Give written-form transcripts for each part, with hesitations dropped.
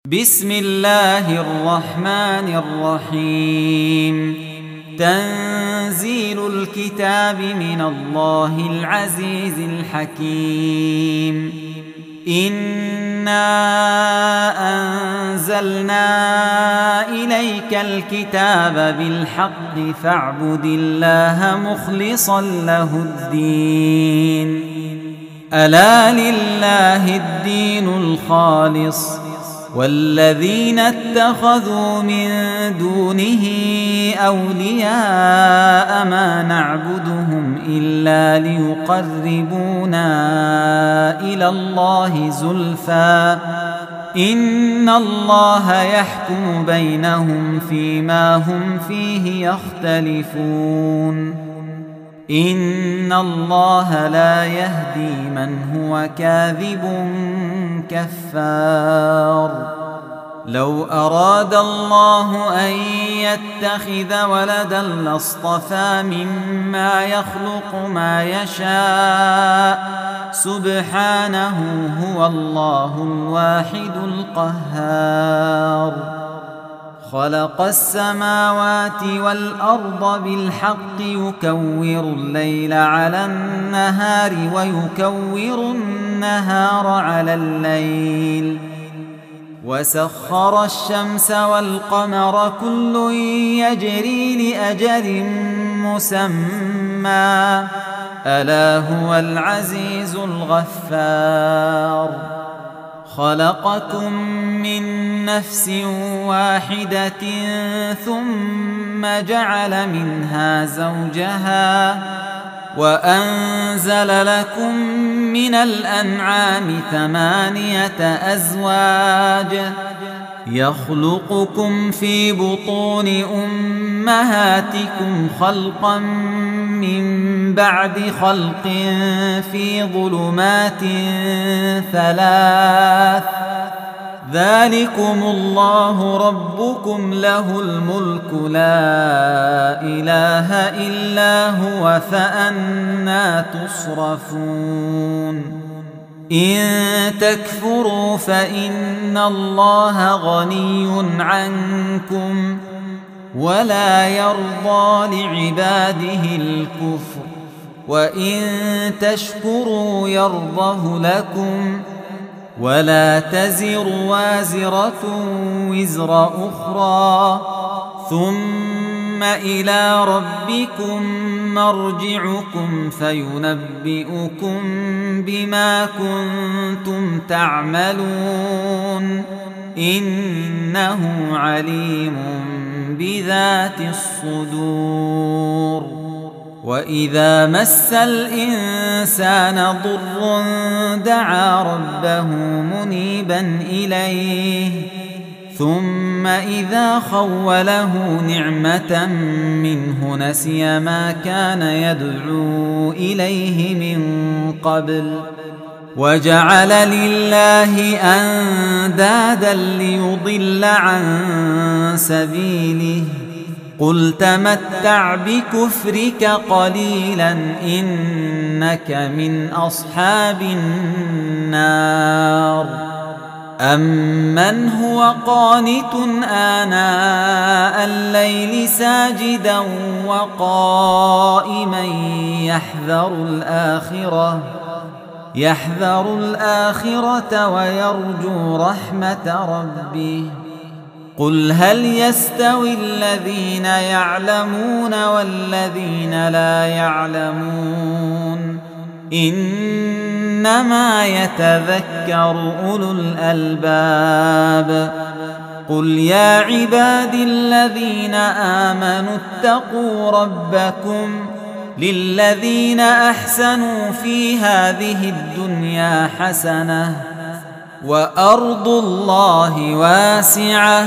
بسم الله الرحمن الرحيم. تنزيل الكتاب من الله العزيز الحكيم. إنا أنزلنا إليك الكتاب بالحق فاعبد الله مخلصا له الدين. ألا لله الدين الخالص والذين اتخذوا من دونه أولياء ما نعبدهم إلا ليقربونا إلى الله زلفى إن الله يحكم بينهم فيما هم فيه يختلفون. إن الله لا يهدي من هو كاذب كفار. لو أراد الله أن يتخذ ولدا لاصطفى مما يخلق ما يشاء سبحانه هو الله الواحد القهار. خلق السماوات والأرض بالحق يكور الليل على النهار ويكور النهار على الليل وسخر الشمس والقمر كل يجري لأجل مسمى ألا هو العزيز الغفار. خلقكم من نفس واحدة ثم جعل منها زوجها وأنزل لكم من الأنعام 8 أزواج يخلقكم في بطون أمهاتكم خلقا من بعد خلق في ظلمات 3 ذلكم الله ربكم له الملك لا إله إلا هو فأنى تصرفون. إن تكفروا فإن الله غني عنكم ولا يرضى لعباده الكفر وإن تشكروا يرضه لكم ولا تزر وازرة وزر أخرى ثم إلى ربكم مرجعكم فينبئكم بما كنتم تعملون إنه عليم بذات الصدور. وإذا مس الإنسان ضر دعا ربه منيبا إليه ثم إذا خوله نعمة منه نسي ما كان يدعو إليه من قبل وجعل لله أندادا ليضل عن سبيله قل تمتع بكفرك قليلا إنك من أصحاب النار. أمن هو قانت آناء الليل ساجدا وقائما يحذر الآخرة ويرجو رحمة ربه قل هل يستوي الذين يعلمون والذين لا يعلمون إنما يتذكر أولو الألباب. قل يا عبادي الذين آمنوا اتقوا ربكم للذين أحسنوا في هذه الدنيا حسنة وأرض الله واسعة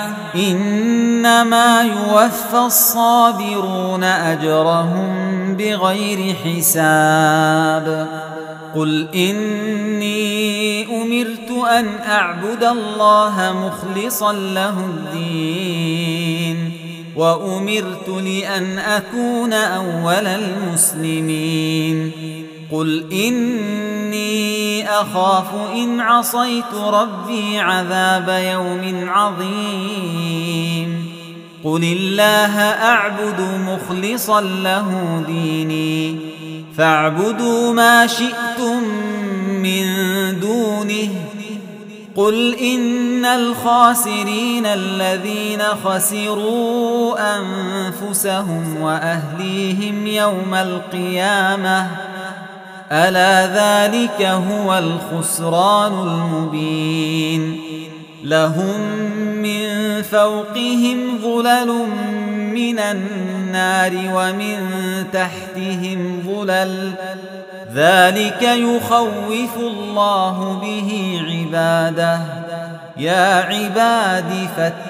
إنما يوفى الصابرون أجرهم بغير حساب. قل إني أمرت أن أعبد الله مخلصا له الدين وأمرت لأن أكون أول المسلمين. قل إني أخاف إن عصيت ربي عذاب يوم عظيم قل الله أعبد مخلصا له ديني فاعبدوا ما شئتم من دونه قل إن الخاسرين الذين خسروا أنفسهم وأهليهم يوم القيامة ألا ذلك هو الخسران المبين لهم من فوقهم ظلل من النار ومن تحتهم ظلل ذلك يخوف الله به عباده يا عباد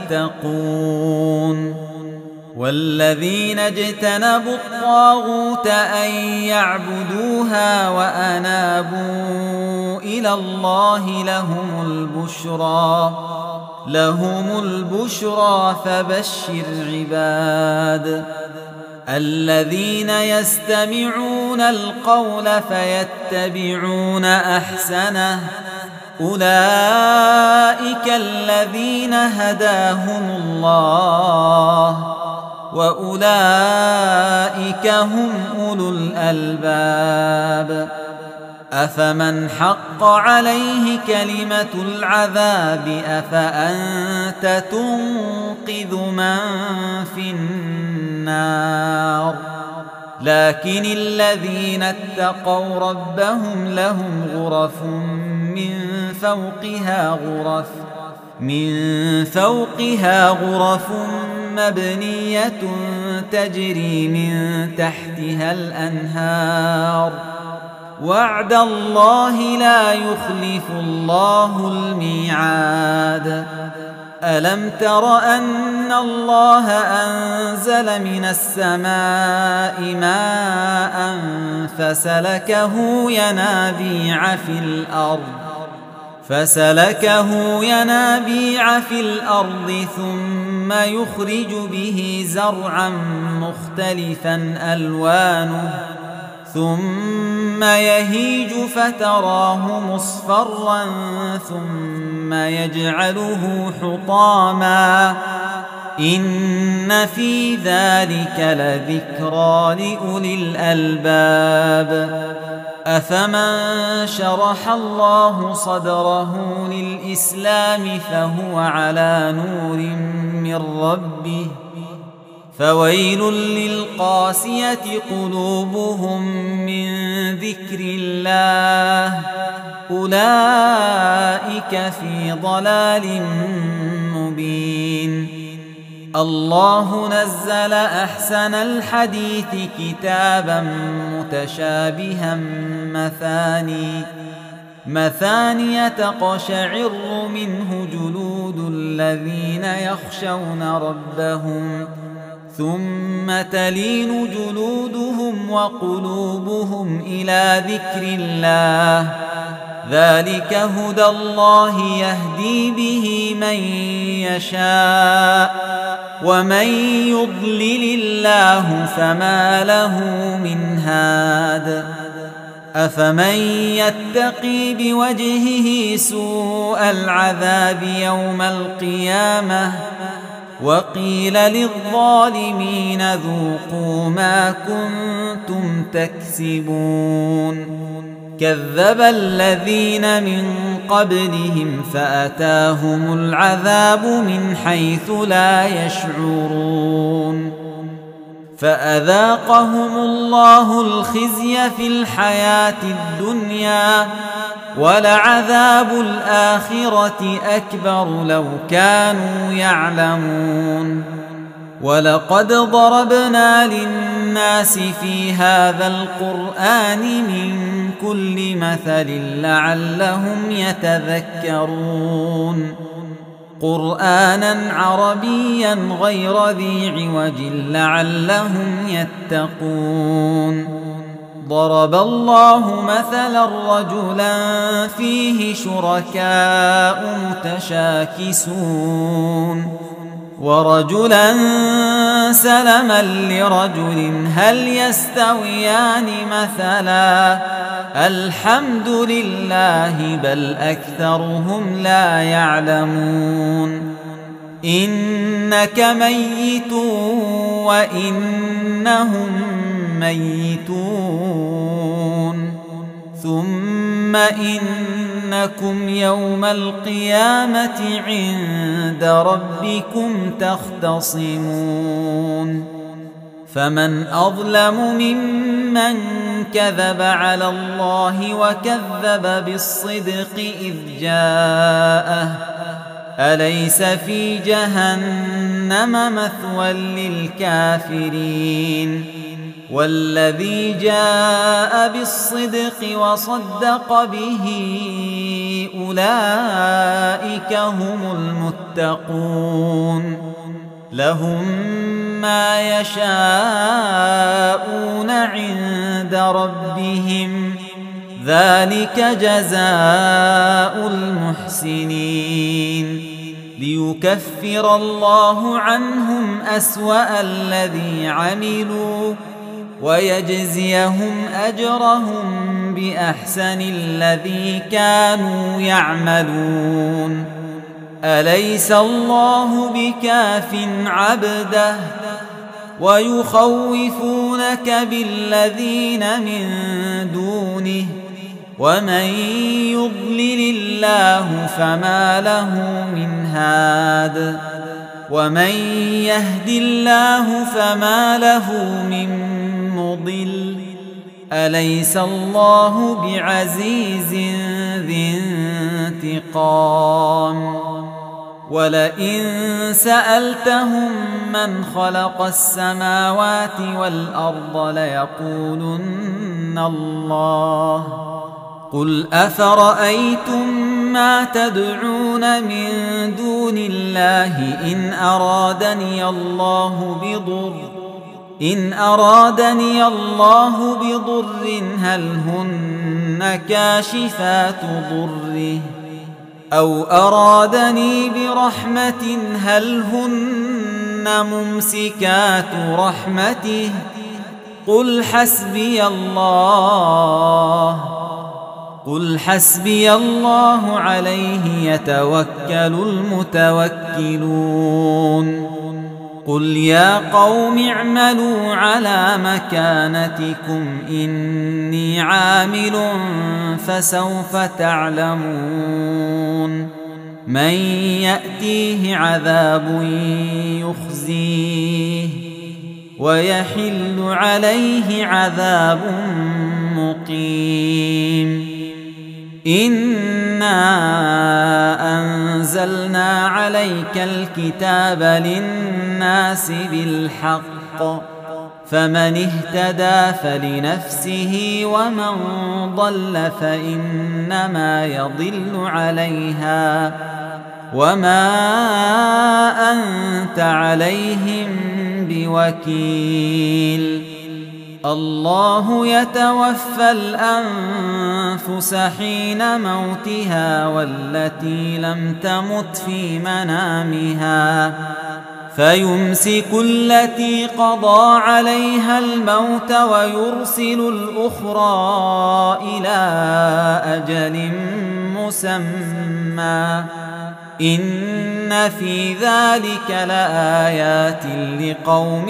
فاتقون والذين اجتنبوا الطاغوت أن يعبدوها وأنابوا إلى الله لهم البشرى فبشر عباد الذين يستمعون القول فيتبعون أحسنه أولئك الذين هداهم الله وأولئك هم أولو الألباب أفمن حق عليه كلمة العذاب أفأنت تنقذ من في النار لكن الذين اتقوا ربهم لهم غرف من فوقها غرف مبنية تجري من تحتها الأنهار وعد الله لا يخلف الله الميعاد ألم تر أن الله أنزل من السماء ماء فسلكه ينابيع في الأرض ثم يخرج به زرعا مختلفا ألوانه ثم يهيج فتراه مصفرا ثم يجعله حطاما إن في ذلك لذكرى لأولي الألباب أفمن شرح الله صدره للإسلام فهو على نور من ربه فويل للقاسية قلوبهم من ذكر الله أولئك في ضلال مبين الله نزل أحسن الحديث كتابا متشابها مثانية تقشعر منه جلود الذين يخشون ربهم ثم تلين جلودهم وقلوبهم إلى ذكر الله ذلك هدى الله يهدي به من يشاء ومن يضلل الله فما له من هاد أفمن يتقي بوجهه سوء العذاب يوم القيامة وقيل للظالمين ذوقوا ما كنتم تكسبون كذب الذين من قبلهم فأتاهم العذاب من حيث لا يشعرون فأذاقهم الله الخزي في الحياة الدنيا ولعذاب الآخرة أكبر لو كانوا يعلمون ولقد ضربنا للناس في هذا القرآن من كل مثل لعلهم يتذكرون قرآنا عربيا غير ذي عوج لعلهم يتقون ضرب الله مثلا رجلا فيه شركاء متشاكسون ورجلا سلما لرجل هل يستويان مثلا الحمد لله بل أكثرهم لا يعلمون إنك ميت وإنهم ميتون ثم إنكم يوم القيامة عند ربكم تختصمون فمن أظلم ممن كذب على الله وكذب بالصدق إذ جاءه أليس في جهنم مثوى للكافرين والذي جاء بالصدق وصدق به أولئك هم المتقون لهم ما يشاءون عند ربهم ذلك جزاء المحسنين ليكفر الله عنهم أسوأ الذي عملوا ويجزيهم أجرهم بأحسن الذي كانوا يعملون أليس الله بكاف عبده ويخوفونك بالذين من دونه ومن يضلل الله فما له من هاد ومن يهد الله فما له من مضل أليس الله بعزيز ذي انتقام ولئن سألتهم من خلق السماوات والأرض ليقولن الله قل أفرأيتم ما تدعون من دون الله إن أرادني الله بضر هل هن كاشفات ضره أو أرادني برحمة هل هن ممسكات رحمته قل حسبي الله عليه يتوكل المتوكلون قل يا قوم اعملوا على مكانتكم إني عامل فسوف تعلمون من يأتيه عذاب يخزيه ويحل عليه عذاب مقيم إنا أنزلنا عليك الكتاب للناس بالحق فمن اهتدى فلنفسه ومن ضل فإنما يضل عليها وما أنت عليهم بوكيل الله يتوفى الأنفس حين موتها والتي لم تمت في منامها فيمسك التي قضى عليها الموت ويرسل الأخرى إلى أجل مسمى إن في ذلك لآيات لقوم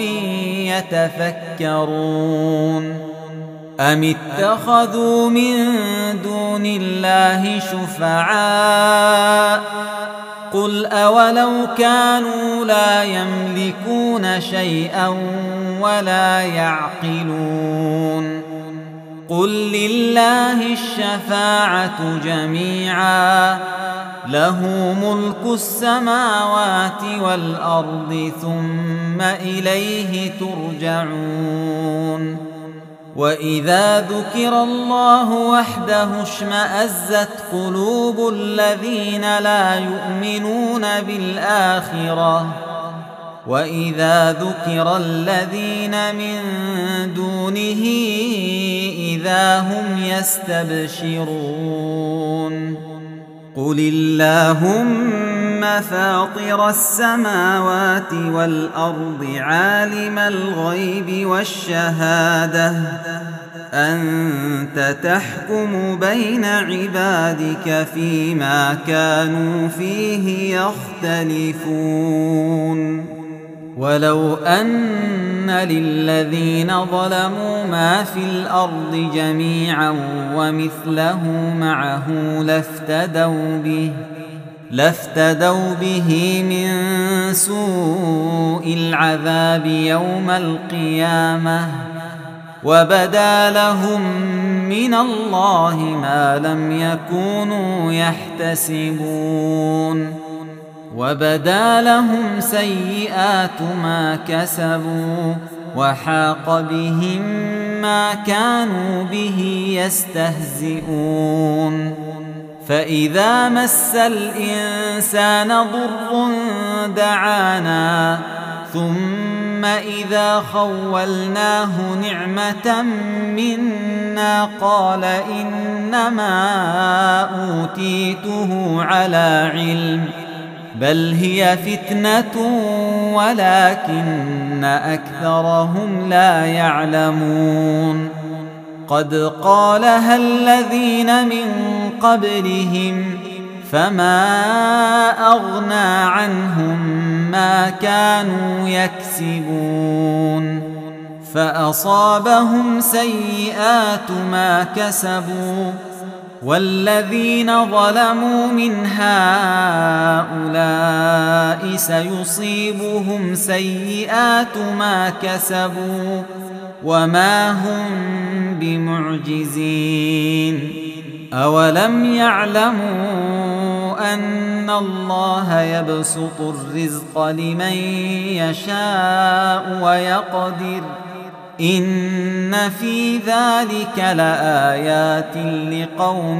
يتفكرون أم اتخذوا من دون الله شفعاء قل أولو كانوا لا يملكون شيئا ولا يعقلون قل لله الشفاعة جميعا له ملك السماوات والأرض ثم إليه ترجعون وإذا ذكر الله وحده اشمأزت قلوب الذين لا يؤمنون بالآخرة وإذا ذكر الذين من دونه إذا هم يستبشرون قل اللهم فاطر السماوات والأرض عالم الغيب والشهادة أنت تحكم بين عبادك فيما كانوا فيه يختلفون ولو أن للذين ظلموا ما في الأرض جميعا ومثله معه لافتدوا به من سوء العذاب يوم القيامة وبدا لهم من الله ما لم يكونوا يحتسبون وبدا لهم سيئات ما كسبوا وحاق بهم ما كانوا به يستهزئون فإذا مس الإنسان ضر دعانا ثم إذا خولناه نعمة منا قال إنما أوتيته على علم بل هي فتنة ولكن أكثرهم لا يعلمون قد قالها الذين من قبلهم فما أغنى عنهم ما كانوا يكسبون فأصابهم سيئات ما كسبوا والذين ظلموا من هؤلاء سيصيبهم سيئات ما كسبوا وما هم بمعجزين أولم يعلموا أن الله يبسط الرزق لمن يشاء ويقدر إن في ذلك لآيات لقوم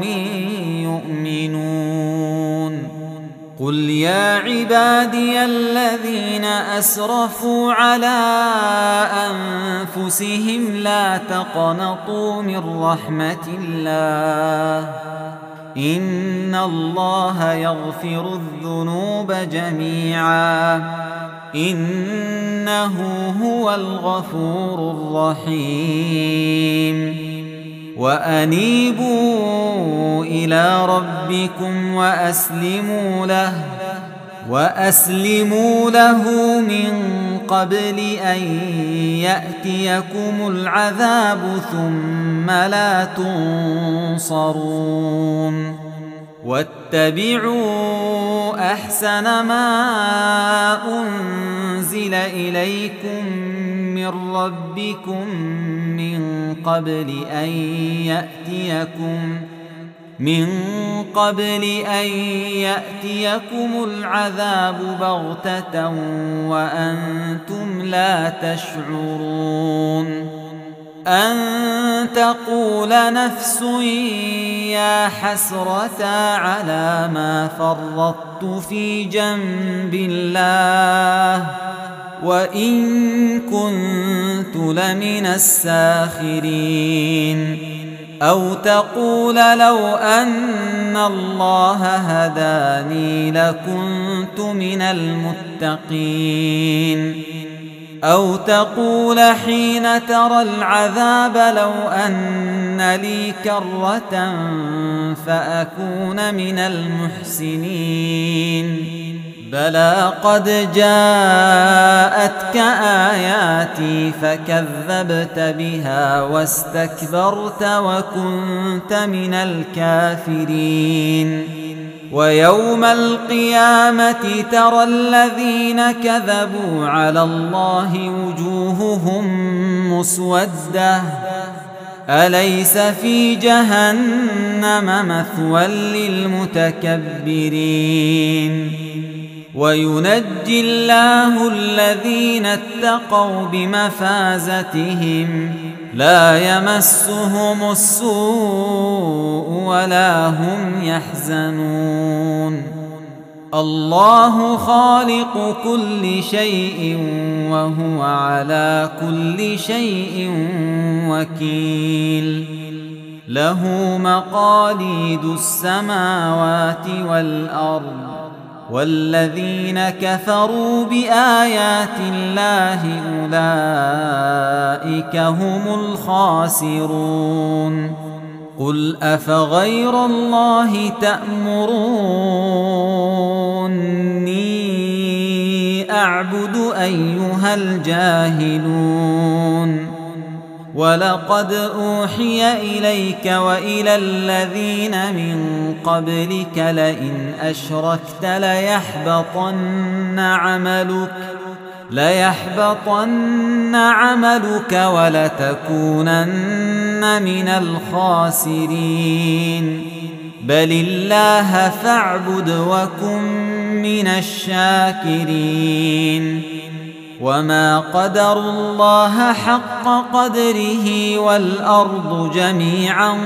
يؤمنون قل يا عبادي الذين أسرفوا على أنفسهم لا تقنطوا من رحمة الله إن الله يغفر الذنوب جميعا إنه هو الغفور الرحيم وأنيبوا إلى ربكم وأسلموا له من قبل أن يأتيكم العذاب ثم لا تنصرون واتبعوا أحسن ما أنزل إليكم من ربكم من قبل أن يأتيكم العذاب بغتة وأنتم لا تشعرون أن تقول نفس يا حسرة على ما فرطت في جنب الله وإن كنت لمن الساخرين أو تقول لو أن الله هداني لكنت من المتقين أو تقول حين ترى العذاب لو أن لي كرة فأكون من المحسنين بلى قد جاءتك آياتي فكذبت بها واستكبرت وكنت من الكافرين ويوم القيامة ترى الذين كذبوا على الله وجوههم مسودة أليس في جهنم مثوى للمتكبرين وينجي الله الذين اتقوا بمفازتهم لا يمسهم السوء ولا هم يحزنون الله خالق كل شيء وهو على كل شيء وكيل له مقاليد السماوات والأرض والذين كفروا بآيات الله أولئك هم الخاسرون قل أفغير الله تأمروني أعبد أيها الجاهلون ولقد أوحي إليك وإلى الذين من قبلك لئن أشركت ليحبطن عملك ولتكونن من الخاسرين بل الله فاعبد وكن من الشاكرين وما قدروا الله حق قدره والأرض جميعا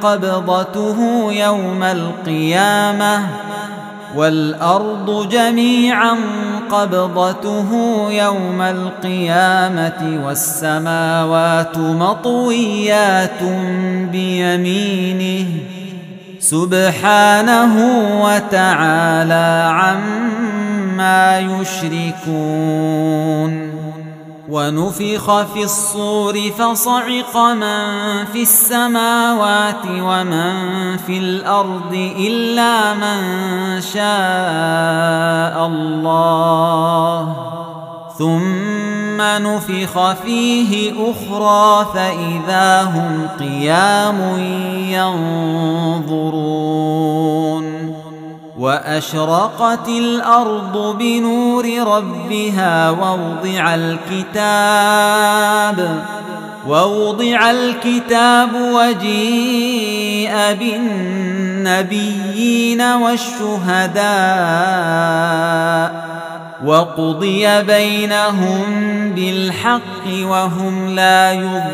قبضته يوم القيامة والسماوات مطويات بيمينه سبحانه وتعالى عما يشركون ونفخ في الصور فصعق من في السماوات ومن في الأرض إلا من شاء الله ثم نفخ فيه أخرى فإذا هم قيام ينظرون وأشرقت الأرض بنور ربها ووضع الكتاب وجيء بالنبيين والشهداء وقضي بينهم بالحق وهم لا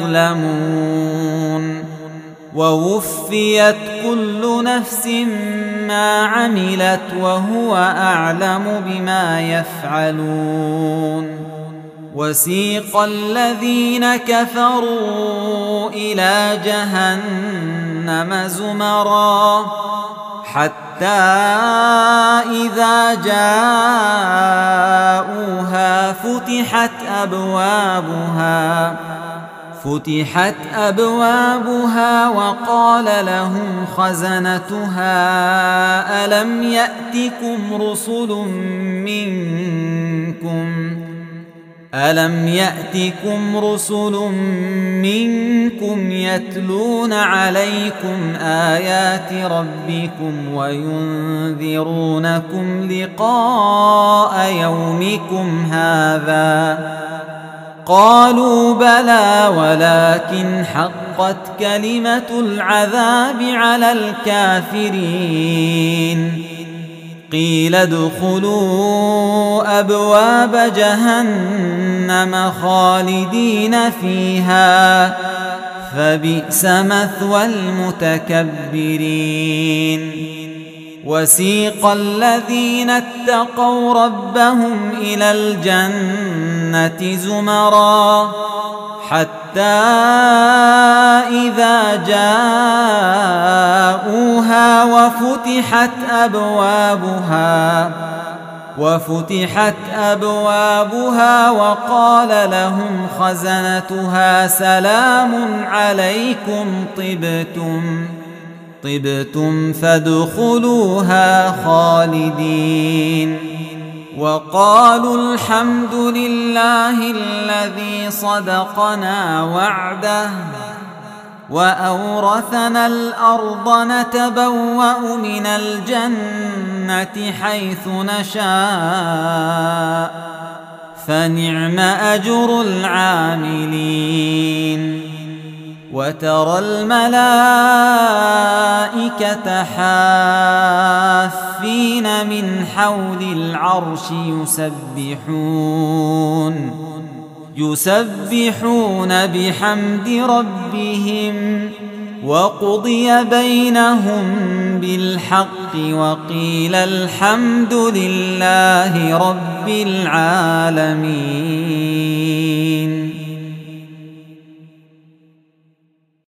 يظلمون ووفيت كل نفس ما عملت وهو أعلم بما يفعلون وسيق الذين كفروا إلى جهنم زمرا حتى إذا جاءوها فتحت أبوابها وقال لهم خزنتها ألم يأتكم رسل منكم يتلون عليكم آيات ربكم وينذرونكم لقاء يومكم هذا قالوا بلى ولكن حقت كلمة العذاب على الكافرين قيل ادخلوا أبواب جهنم خالدين فيها فبئس مثوى المتكبرين وسيق الذين اتقوا ربهم إلى الجنة زمرا حتى إذا جاءوها وفتحت أبوابها وقال لهم خزنتها سلام عليكم طبتم فادخلوها خالدين وقالوا الحمد لله الذي صدقنا وعده وأورثنا الأرض نتبوأ من الجنة حيث نشاء فنعم أجر العاملين وترى الملائكة حافين من حول العرش يسبحون بحمد ربهم وقضي بينهم بالحق وقيل الحمد لله رب العالمين.